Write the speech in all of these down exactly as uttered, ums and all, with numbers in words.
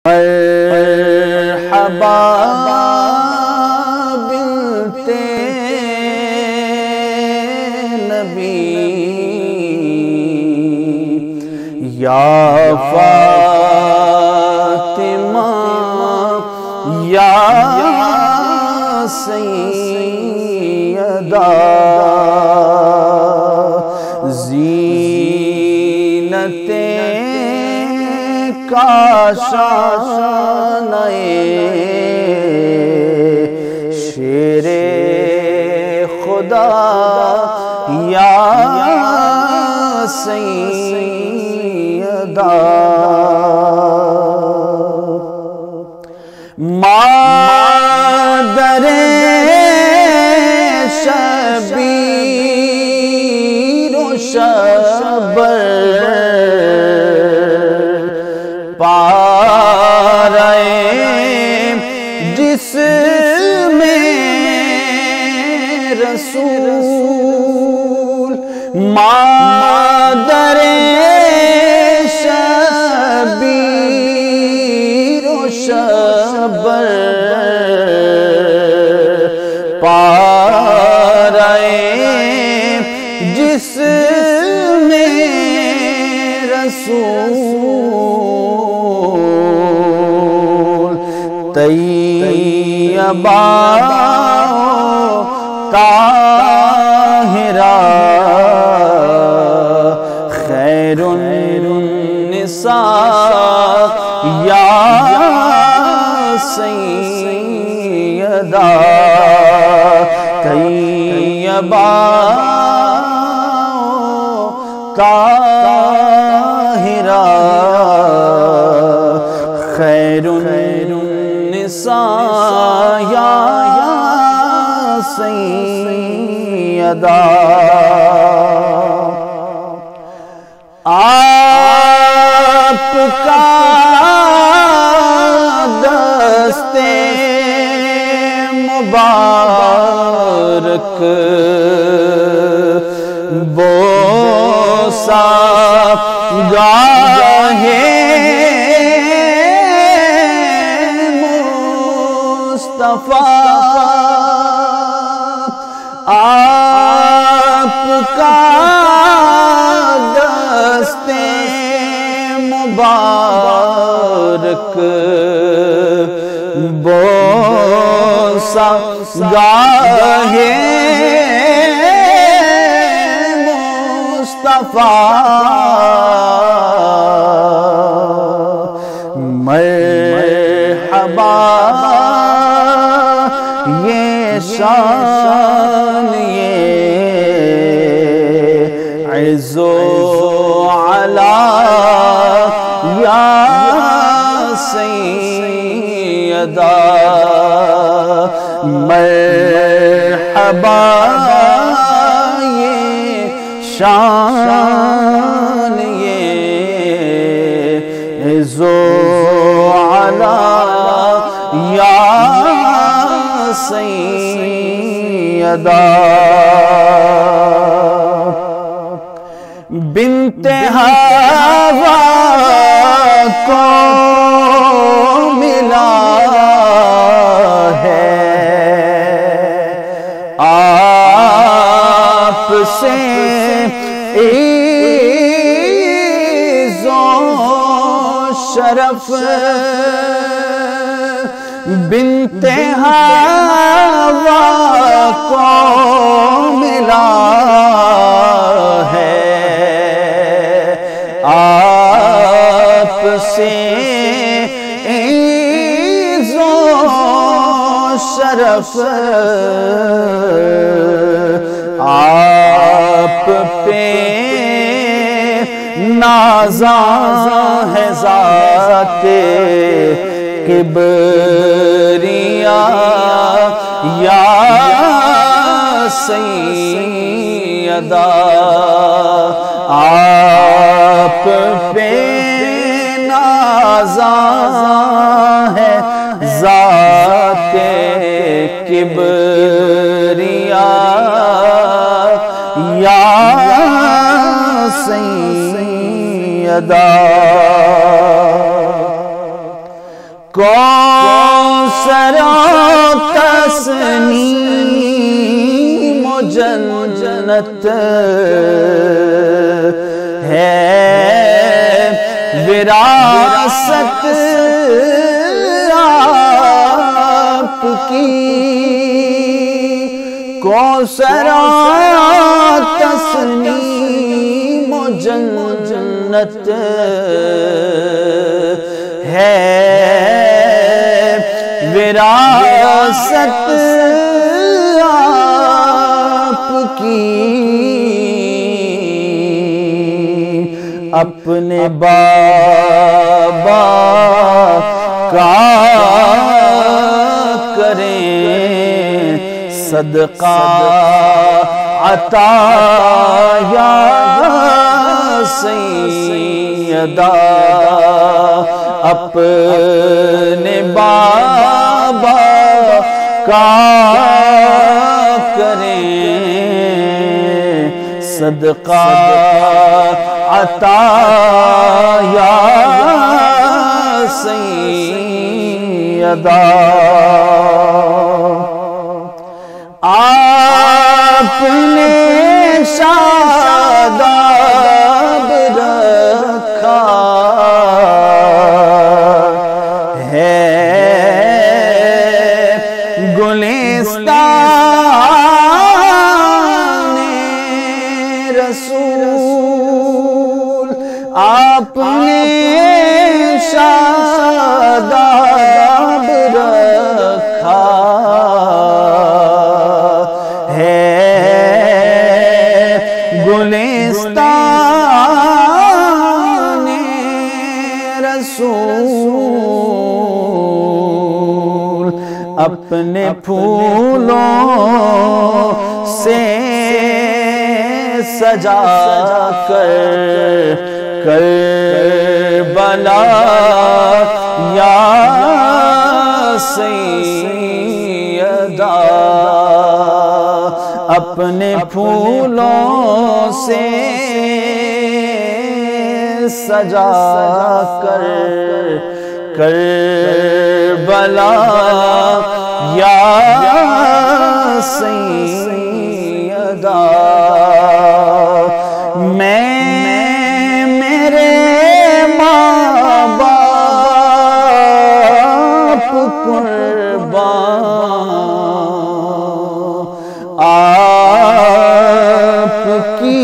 مرحبا بنت نبی یا فاطمہ یا سیدہ زینت کاشانۂ شیر خدا یا سیدہ مادر شبیر و شبر پارے جس میں رسول مادر شبیر و شبر پارے جس میں رسول طیبہ طاہرہ خیر النساء یا سیدہ طیبہ طاہرہ خیر النساء یا سیدہ آپ کا دست مبارک بوسہ گاہے مصطفیٰ آپ کا دست مبارک بوسہ گاہے مصطفیٰ مرحبا یہ شان یہ عز و علا یا سیدہ مرحبا یہ شان یہ عز و علا یا سیدہ بنت ہوا کو ملا ہے آپ سے عز و شرف بنت ہوا کو ملا ہے آپ سے عز و شرف آپ پہ نازاں ہے ذات کبریاء یا سیدہ آپ پہ نازاں ہے ذات کبریاء یا سیدہ کوثر تسنیم و جنت ہے وراثت آپ کی کوثر تسنیم و جنت ہے وراثت آپ کی اپنے بابا کا کریں صدقہ عطا یا سیدہ اپنے بابا کا کریں صدقہ عطا یا سیدہ آپ نے شاداب رکھا ہے گلستان رسول آپ نے شاداب رکھا گلستان رسول اپنے پھولوں سے سجا کر کربلا یا سیدہ اپنے پھولوں سے سجا کر کربلا یا سیدہ میں میرے ماں باپ قربان آپ کی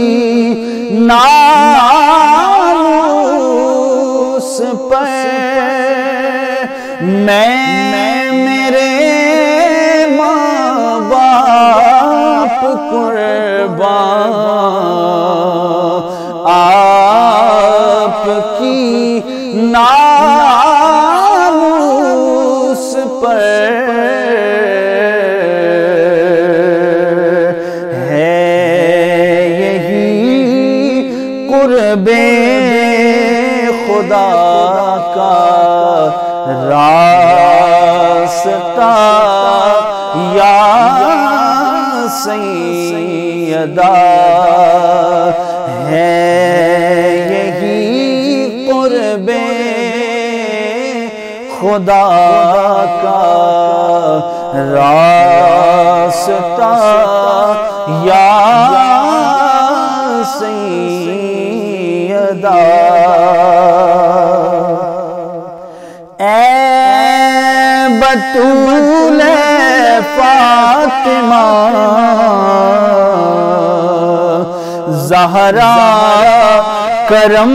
ناموس پر میں میرے ماں باپ قربان آپ کی ناموس پر قرب خدا کا راستہ یا سیدہ ہے یہی قرب خدا کا راستہ یا سیدہ اے بطول فاطمہ زہرا کرم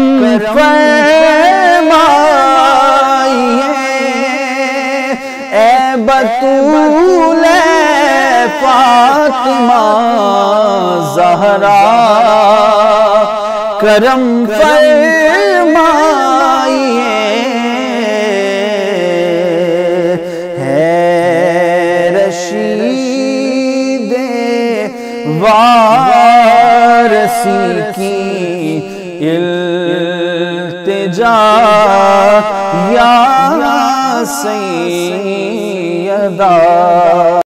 فرمائیے اے بطول فاطمہ زہرا کرم فرمائیے ہے رشید وارسی کی التجا یا سیدہ